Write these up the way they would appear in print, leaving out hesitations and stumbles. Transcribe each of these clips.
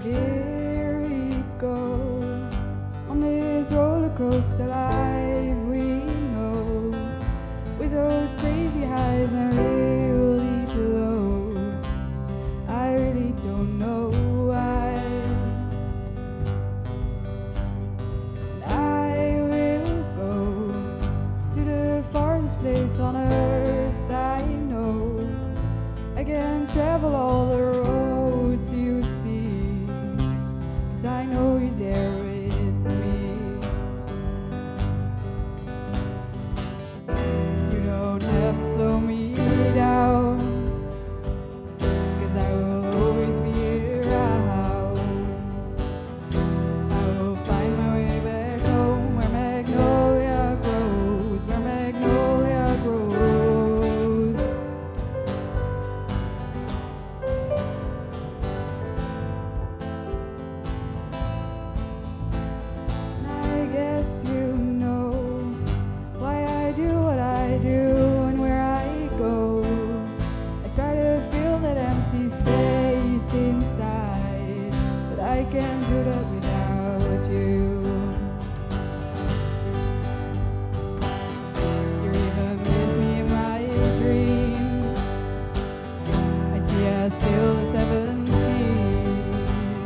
Here we go on this roller coaster life we know, with those crazy highs and real deep lows. I really don't know why. And I will go to the farthest place on earth I know. I can travel all the roads you see, 'cause I know you're there with me. You don't have to slow me down, 'cause I will always be around. I will find my way back home, where magnolia grows, where magnolia grows. I guess you know why I do what I do and where I go. I try to fill that empty space inside, but I can't do that without you. You're even with me in my dreams. I see us sail the seven seas.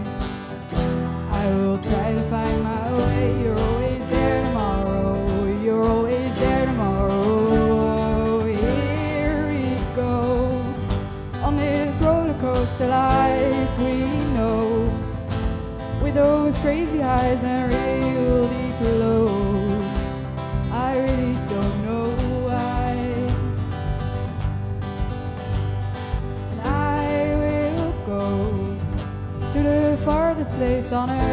I will try to find my way. You're always there tomorrow. You're always there tomorrow. Here we go on this roller coaster life we know, with those crazy highs and real deep lows. I really don't know why. And I will go to the farthest place on earth